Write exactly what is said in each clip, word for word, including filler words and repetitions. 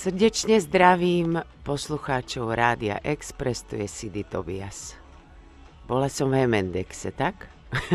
Srdečne zdravím poslucháčov Rádia Express, tu je Sidy Tobias. Bola som v Hemendexe, tak?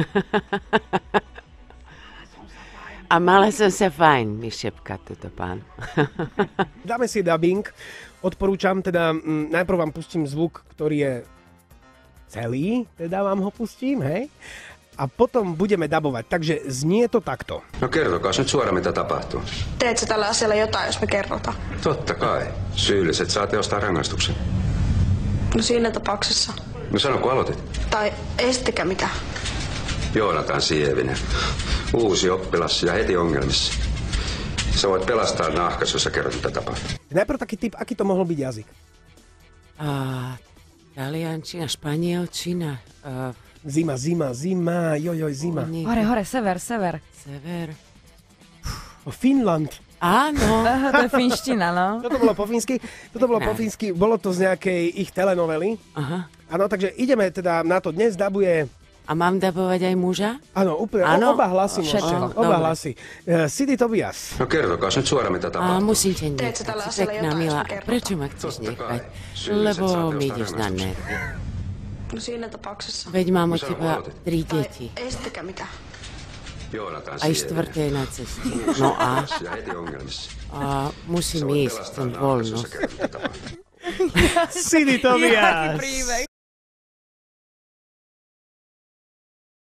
A mala som sa fajn, mi šepka tuto pán. Dáme si dubbing. Odporúčam, teda m, najprv vám pustím zvuk, ktorý je celý, teda vám ho pustím, hej? A potom budeme dabovať, takže znie to takto. No kertokaa nyt suoraan, mitä tapahtuu. Teetkö tällä asialla jotain, jos me kerrotaan? Totta kai. Syylliset saa teostaa rangaistuksen. No siinä tapauksessa. No sano, kun aloitit. Tai estikö mitä? Joonatan Sievinen. Uusi oppilas ja heti ongelmissa. Sä voit pelastaa nahkas, jos sä kerrot, mitä tapahtuu. Najprv taký tip, aký to mohol byť jazyk? Uh, taliančina, španielčina. Uh, Zima, zima, zima, jojoj, zima. Hore, hore, sever, sever. Sever. O, Finland. Áno. Aha, to je finština, no. Toto bolo po fínsky, toto bolo po fínsky, bolo to z nejakej ich telenovely. Aha. Áno, takže ideme teda na to. Dnes dabuje... A mám dabovať aj muža? Áno, úplne, Áno? oba hlasy Všetko. môžete. Oba Dobre. hlasy. Uh, Sidy Tobias. No kertokaa nyt suoraan, mitä A tapahtuu. musím ťa Teetkö nechať, tällä si asialla pekná, jotain, milá. jos me kerrotaan? Prečo ma chceš Totta kai. nechať? Syylliset Lebo saa mi teostaa ideš na rangaistuksen. nervy. No siinä tapauksessa. Veď mám No od sano, teba aloitit. tri Tai deti. estikö mitä? Joonatan Aj Sievinen. štvrté je na ceste. No a, Ja heti ongelmissa. a musím Sä voit ísť, pelastaa chcem nahkas, jos sä voľnosť. kerrot, mitä tapahtuu. Sidy Tobias. príbeh.